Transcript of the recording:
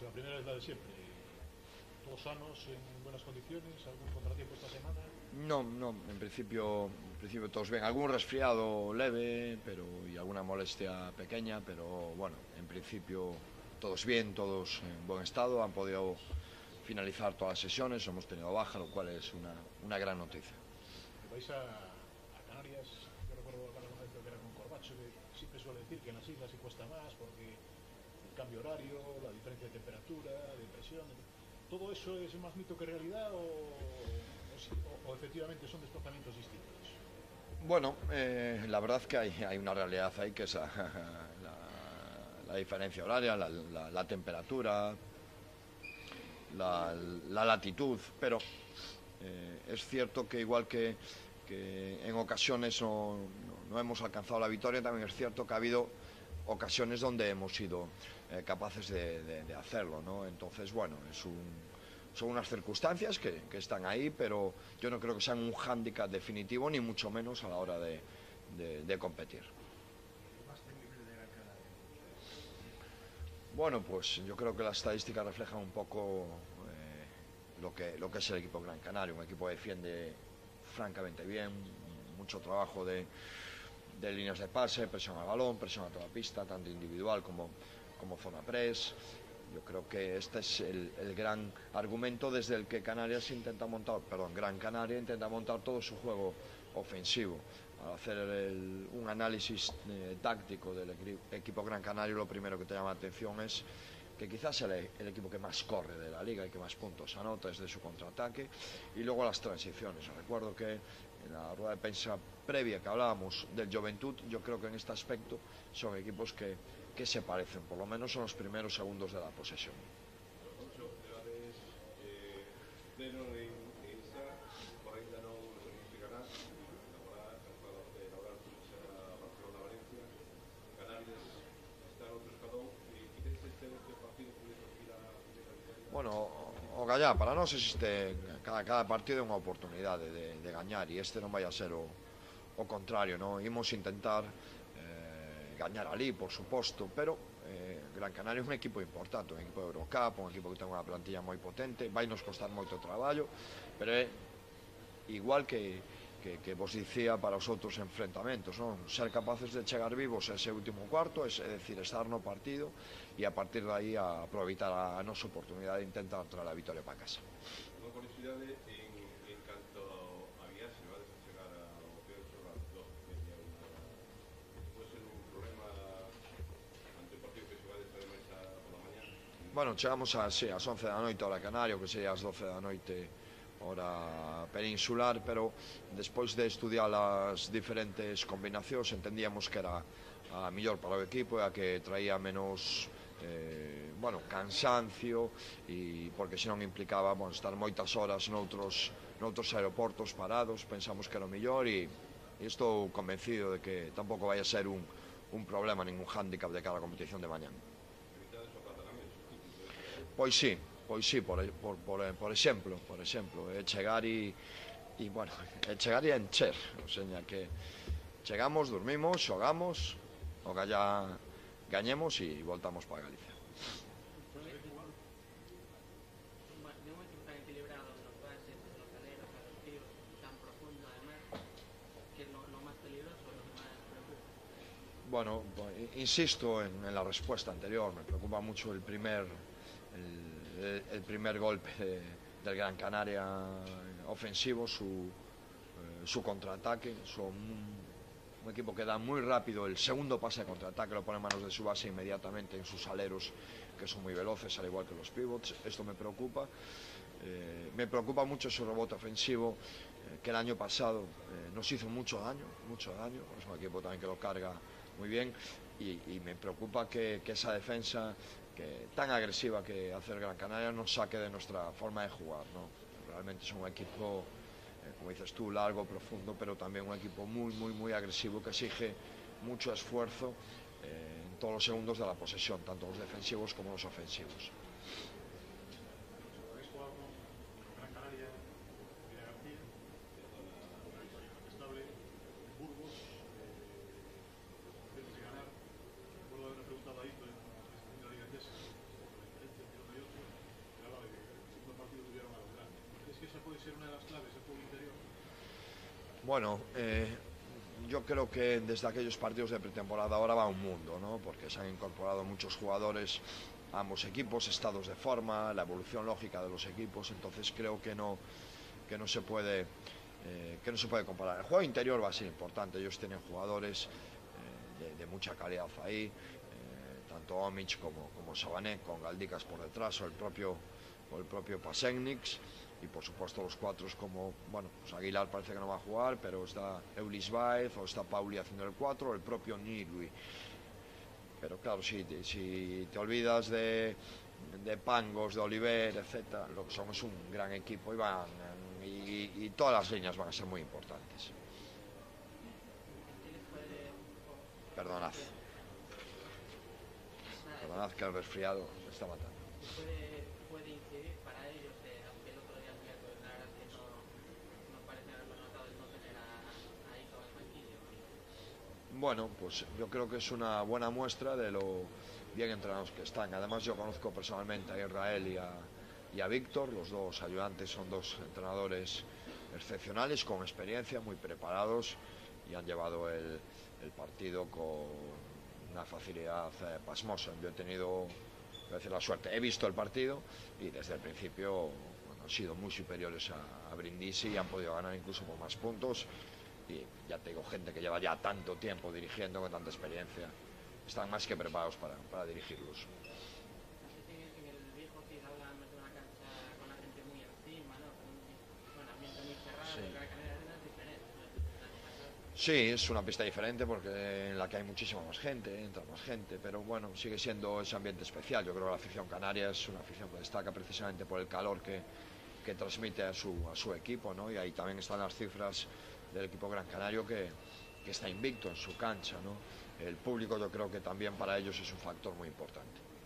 la primera es la de siempre. ¿Todos sanos, en buenas condiciones? ¿Algún contratiempo esta semana? No, no, en principio todos bien. Algún resfriado leve, pero y alguna molestia pequeña, pero bueno, en principio todos bien, todos en buen estado, han podido finalizar todas las sesiones, hemos tenido baja, lo cual es una gran noticia. Vais a Canarias, yo recuerdo hablar alguna vez que era con Corbacho, que siempre suele decir que en las islas se cuesta más porque el cambio horario, la diferencia de temperatura, de presión, ¿todo eso es más mito que realidad o efectivamente son desplazamientos distintos? Bueno, la verdad que hay una realidad ahí que es la diferencia horaria, la temperatura, la latitud, pero es cierto que igual que en ocasiones no hemos alcanzado la victoria, también es cierto que ha habido ocasiones donde hemos sido capaces de hacerlo, ¿no? Entonces, bueno, son unas circunstancias que están ahí, pero yo no creo que sean un hándicap definitivo, ni mucho menos a la hora de competir. Bueno, pues yo creo que las estadísticas reflejan un poco lo que es el equipo Gran Canaria, un equipo que defiende francamente bien, mucho trabajo de líneas de pase, presión al balón, presión a toda pista, tanto individual como zona press. Yo creo que este es el gran argumento desde el que Gran Canaria intenta montar todo su juego ofensivo. Al hacer un análisis táctico del equipo Gran Canario, lo primero que te llama la atención es que quizás el equipo que más corre de la liga y que más puntos anota desde su contraataque, y luego las transiciones. Recuerdo que en la rueda de prensa previa que hablábamos del Juventud, yo creo que en este aspecto son equipos que se parecen, por lo menos en los primeros segundos de la posesión. Bueno, o gallá, para nós existe cada partido é unha oportunidade de gañar, e este non vai a ser o contrario, non? Imos intentar gañar ali, por suposto, pero Gran Canaria é un equipo importante, un equipo de Eurocup, un equipo que ten unha plantilla moi potente, vai nos costar moito traballo, pero é igual que vos dicía para os outros enfrentamentos, non? Ser capaces de chegar vivos a ese último cuarto, é decir, estar no partido e a partir de aí a aproveitar a nosa oportunidade de intentar traer a vitória para casa. Unha curiosidade en canto a viaxe, vades a chegar ao hotel sobre as 2:30, pode ser un problema ante o partido que xogades ademais pola mañá? Bueno, chegamos ás 11 da noite hora Canario, que sería as 12 da noite hora peninsular, pero despois de estudiar as diferentes combinacións entendíamos que era a mellor para o equipo e a que traía menos cansancio, e porque senón implicaba estar moitas horas noutros aeroportos parados. Pensamos que era o mellor e estou convencido de que tampouco vai a ser un problema, ningún hándicap de cara a competición de mañán. Pois sí, por exemplo, é chegar e encher, o sea, que chegamos, dormimos, xogamos, o galla gañemos e voltamos para Galicia. Bueno, insisto en la respuesta anterior, me preocupa mucho el primer golpe del Gran Canaria ofensivo, su contraataque. Son un equipo que da muy rápido el segundo pase de contraataque, lo pone en manos de su base inmediatamente en sus aleros, que son muy veloces, al igual que los pivots. Esto me preocupa. Me preocupa mucho su rebote ofensivo, que el año pasado nos hizo mucho daño. Es un equipo también que lo carga muy bien, y me preocupa que esa defensa tan agresiva que hace el Gran Canaria nos saque de nuestra forma de jugar, ¿no? Realmente es un equipo, como dices tú, largo, profundo, pero también un equipo muy agresivo, que exige mucho esfuerzo en todos los segundos de la posesión, tanto los defensivos como los ofensivos. Bueno, yo creo que desde aquellos partidos de pretemporada ahora va un mundo, ¿no? Porque se han incorporado muchos jugadores a ambos equipos, estados de forma, la evolución lógica de los equipos, entonces creo que no se puede comparar. El juego interior va a ser importante, ellos tienen jugadores de mucha calidad ahí, tanto Omic como Sabané, con Galdicas por detrás, o el propio Pasecniks, y por supuesto los cuatro como, bueno, pues Aguilar parece que no va a jugar, pero está Eulis Baez, o está Pauli haciendo el 4, o el propio Nilui. Pero claro, si te olvidas de Pangos, de Oliver, etcétera, lo que son es un gran equipo y todas las líneas van a ser muy importantes. Perdonad que el resfriado me está matando. Puede incidir para ellos, aunque el otro día el miércoles la verdad es que no parece haberlo notado el no tener a Ito en el banquillo. Bueno, pues yo creo que es una buena muestra de lo bien entrenados que están. Además yo conozco personalmente a Israel y a Víctor, los dos ayudantes son dos entrenadores excepcionales, con experiencia, muy preparados, y han llevado el partido con una facilidad pasmosa. Yo he tenido la suerte, he visto el partido y desde el principio han sido muy superiores a Brindisi y han podido ganar incluso por más puntos. Y ya te digo, gente que lleva ya tanto tiempo dirigiendo, con tanta experiencia, están más que preparados para dirigirlos. En el viejo Cid hablan de una cancha con la gente muy encima, ¿no? Con un ambiente muy cerrado, Sí. pero la canera es diferente. Sí, es una pista diferente porque en la que hay muchísima más gente, entra más gente, pero bueno, sigue siendo ese ambiente especial. Yo creo que la afición canaria es una afición que destaca precisamente por el calor que transmite a su equipo, ¿no? Y ahí también están las cifras del equipo Gran Canario que está invicto en su cancha, ¿no? El público yo creo que también para ellos es un factor muy importante.